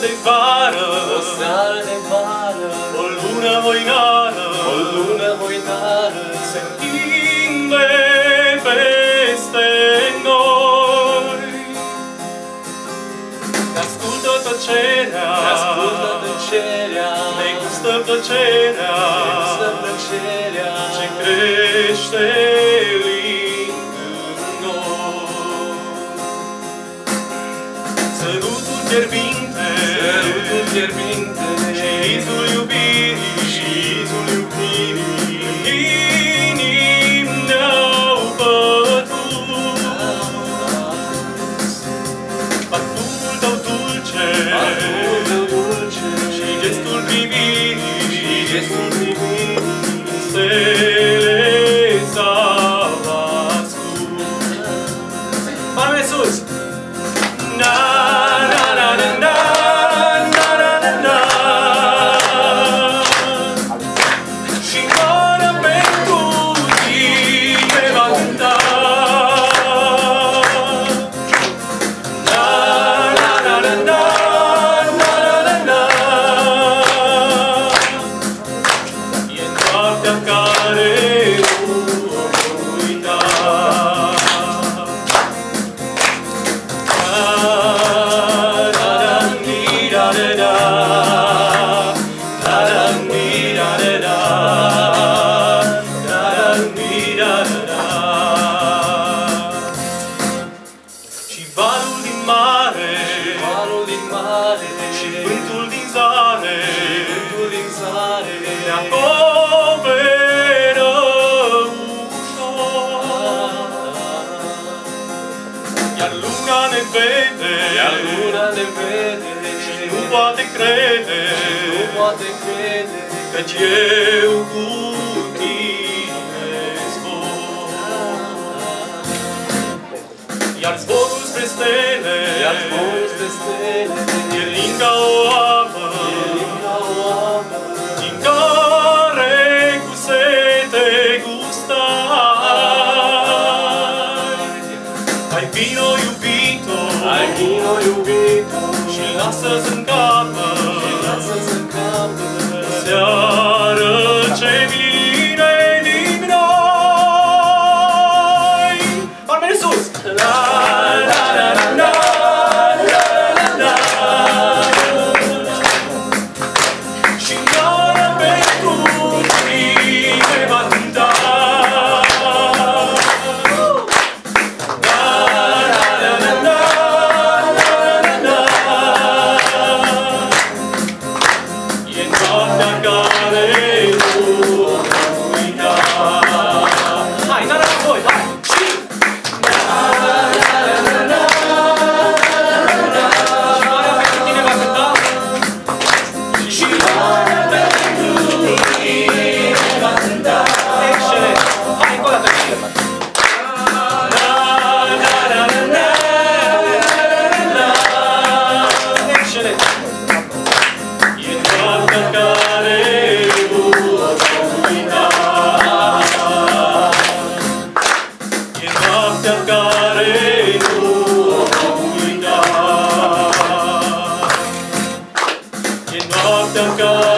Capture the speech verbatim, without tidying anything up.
de vară, o seară de vară, o lună voinară, o lună voinară, se întinde peste noi. Ne ascultă tăcerea, ne ascultă tăcerea, ne gustă plăcerea, ne gustă plăcerea, ce crește lin în noi. Sărutul fierbinte, sărutul fierbinte, și izul iubirii, și izul iubirii, inimi ne-au bătut. Parfumul tău dulce, parfumul tău dulce, și gestul privirii, și gestul privirii, stele s-au ascuns. Palme sus! Na, na, na, na, na, na, na, na, na. Și doar pentru tine va cânta. Na, na, na, na, na, na, na, na. E noaptea care nu vom uita. Și valul din mare, valul din mare, și vântul din zare, vântul din zare, ne acoperă ușor. Iar luna ne vede, iar luna ne vede, și nu poate crede, nu poate crede, căci eu cu tine zbor. Iar zborul spre stele, iar zborul spre stele, e lin ca o apă, e lin ca o apă, din care cu sete gustai. Hai vino, iubito, hai vino, iubito, și lasă să încapă, și lasă să încapă seară ce vine din noi. Palmele sus! La, la, la, la, la, la, la, la. Și doar pentru tine va cânta. La, la, la, la, la, la, la, la. E noaptea care nu vom uita. Hai, n-arăt voi, hai! Și! Na, na, na, na, na, na. Și oarea pentru tine va cânta. Și oarea pentru tine va cânta. Excelent! Hai, încă o dată! Na, na, na, na, na, na. Excelent! E noaptea care nu vom uita. E noaptea care nu vom uita. E noaptea care